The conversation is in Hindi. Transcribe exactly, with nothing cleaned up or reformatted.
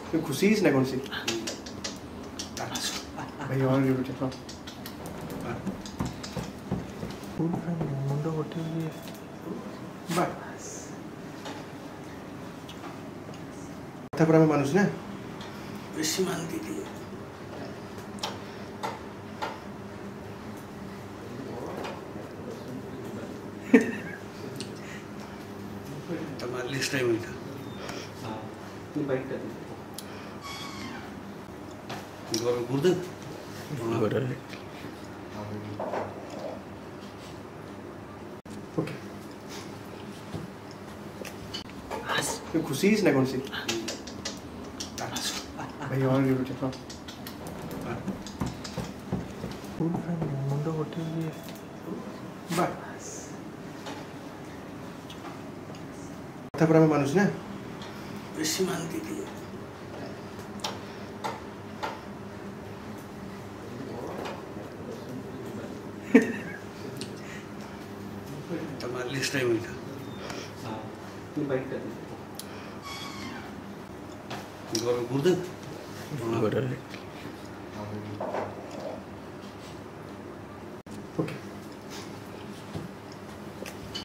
खुशी ना कौन सी भाई और ये बेटा फुल फैन मुंडो गोटे ये बस कथा पर मैं मानुस ना बेसी मानती थी तमार लिस्ट टाइम था हां तू बाइक कर इधर गुर्दे बड़ा है ओके खुशी ना कौन सी भाई और ये बेटा फुल फैन मुंडो गोटे ये बस कथा पर मैं मानुस ना बेसी मानती थी तमार लिस्ट टाइम था हां तू बाइक कर इधर गुर्दे बड़ा है